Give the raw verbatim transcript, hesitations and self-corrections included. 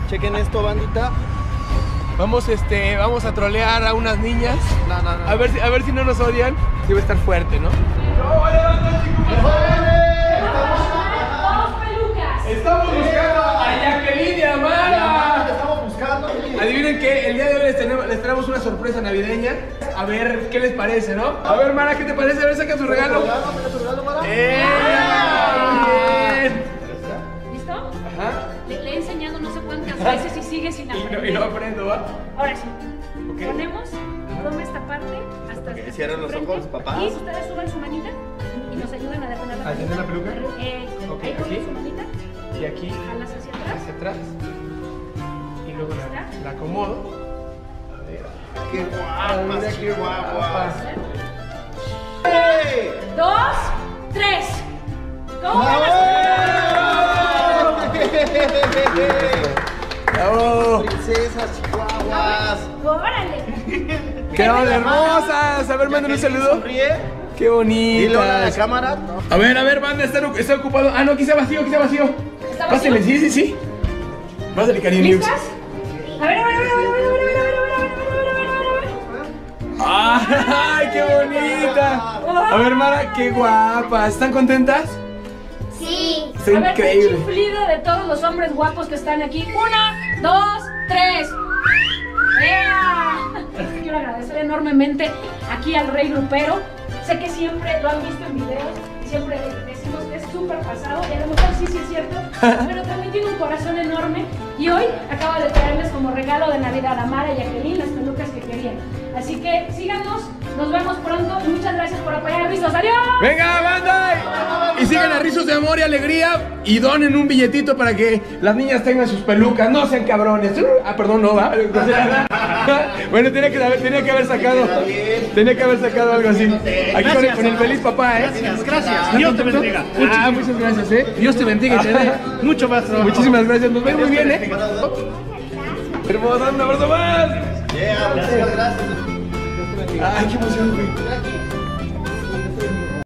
Chequen esto, bandita. Vamos, este, vamos a trolear a unas niñas. No, no, no. A ver si, a ver si no nos odian. Debe estar fuerte, ¿no? Estamos buscando a Jacqueline y a Mara. Estamos buscando. Adivinen que el día de hoy les tenemos, les traemos una sorpresa navideña. A ver qué les parece, ¿no? A ver, Mara, ¿qué te parece? A ver, saca su regalo. Saca tu regalo, Mara. ¡Eh! Bien. ¿Listo? Ajá. Le, le he enseñado no sé cuántas veces y sigue sin Y no, aprender. y no aprendo, ¿va? Ahora sí. Ok. Ponemos, toma esta parte hasta Ok, hasta cierren los frente, ojos, papás. Y ustedes suban su manita y nos ayudan a detener la ¿A detener la peluca? Eh, Ok, ahí ponen aquí. su manita, Y aquí, jalas hacia atrás. hacia atrás. Y luego la, la acomodo. A ver. Qué Ah, guapas, mira qué guapas. ¡Hey! Dos, tres. ¿Cómo van ¡Bravo! Princesas, chihuahuas. ¡Órale! ¡Quedaron hermosas! A ver, manden un saludo. Sonríe. ¡Qué bonita! Dile hola a la cámara. A ver, a ver, banda, está, está ocupado. Ah, no, quizá vacío, quizá vacío. ¿Está vacío? Pásale, sí, sí, sí. Pásale, cariño. ¿Listas? A ver, a ver, a ver, a ver, a ver, a ver, a ver, a ver, a ver, a ver, a ver, a ver. ¡Ay, qué bonita! A ver, Mara, qué guapa. ¿Están contentas? Sí. Está A ver, qué increíble. chiflido de todos los hombres guapos que están aquí. Una, dos, tres. ¡Ea! Quiero agradecer enormemente aquí al Rey Grupero. Sé que siempre lo han visto en videos y siempre decimos que es súper pasado y a lo mejor sí, sí es cierto, pero también tiene un corazón enorme y hoy acaba de traerles como regalo de Navidad a Mara y a Jacqueline las pelucas que querían. Así que síganos, nos vemos pronto y muchas gracias por apoyar a Rizos. ¡Adiós! ¡Venga, banda! Y sigan a Rizos de Amor y Alegría y donen un billetito para que las niñas tengan sus pelucas. No sean cabrones. Ah, perdón, no va. Bueno, tenía que, haber, tenía que haber sacado. Tenía que haber sacado algo así. Aquí con el, con el feliz papá, ¿eh? Gracias, gracias. Dios te bendiga. Ah, muchas gracias, ¿eh? Dios te bendiga y te dé mucho más trabajo. Muchísimas gracias. Nos ven muy bien, ¿eh? Hermosa, un abrazo más. Yeah, muchas gracias. Ay, qué emoción, güey.